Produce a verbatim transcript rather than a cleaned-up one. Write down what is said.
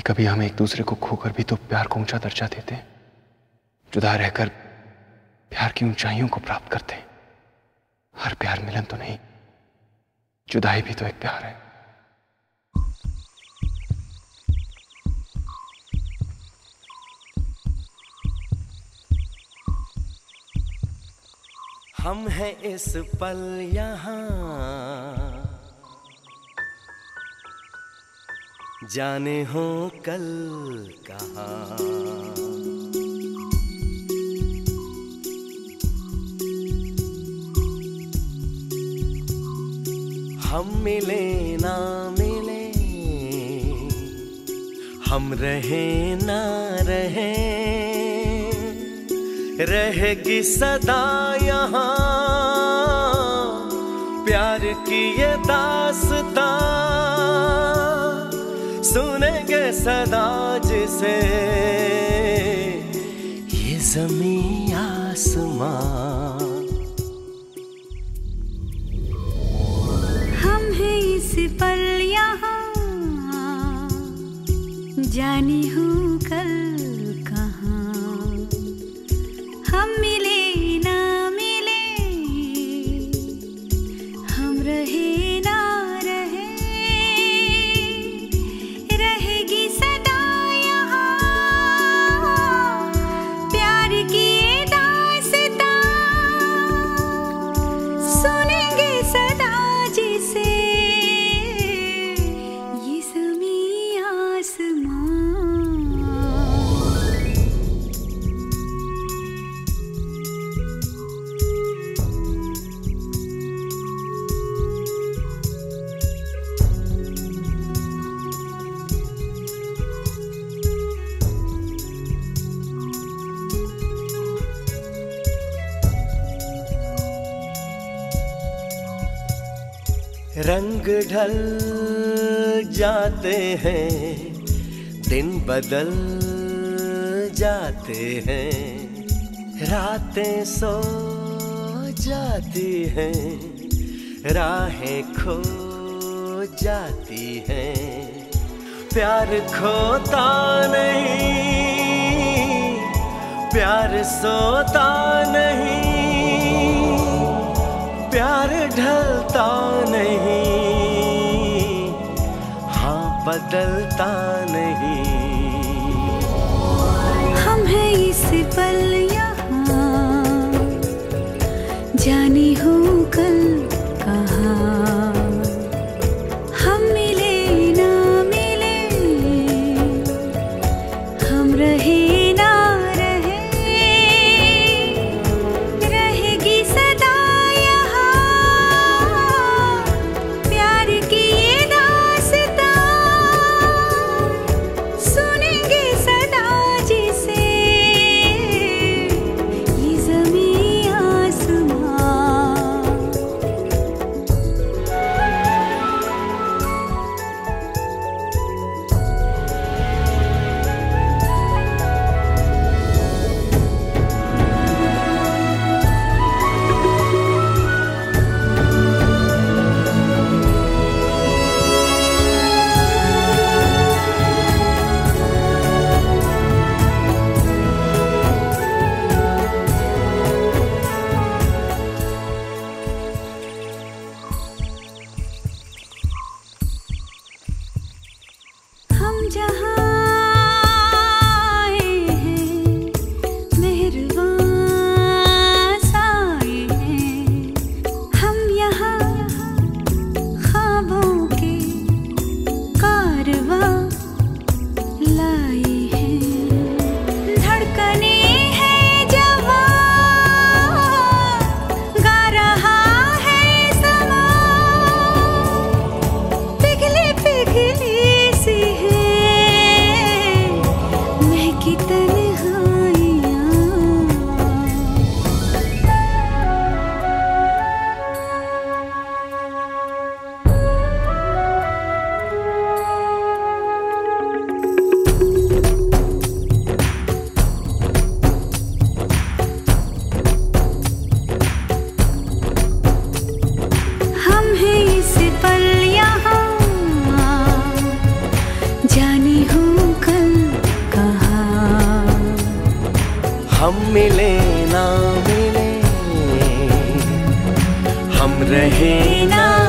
कभी हम एक दूसरे को खोकर भी तो प्यार को ऊंचा दर्जा देते हैं, जुदा रहकर प्यार की ऊंचाइयों को प्राप्त करते हैं। हर प्यार मिलन तो नहीं, जुदाई भी तो एक प्यार है। हम हैं इस पल यहाँ, जाने हो कल कहाँ। हम मिले ना मिले, हम रहे ना रहे, रहेगी सदा यहाँ प्यार की ये दास्तां। सुनेंगे सदा जिसे ये ज़मीं आसमां। हम हैं इस पल यहाँ, जाने हूँ कल कहाँ। हम मिले ना मिले, हम रहे ना रहे, रहेगी सदा यहाँ प्यार की ये दास्तां। सुनेंगे सदा जिसे ये ज़मीं आसमां। रंग ढल जाते हैं, दिन बदल जाते हैं, रातें सो जाती हैं, राहें खो जाती हैं। प्यार खोता नहीं, प्यार सोता नहीं, प्यार ढलता नहीं, हाँ बदलता नहीं। हम हैं इस पल यहाँ, जाने हो कल कहाँ। हम मिले ना मिले, हम रहे ना रहे, रहेगी सदा यहाँ प्यार की ये दास्तां। हम मिले ना मिले, हम रहे ना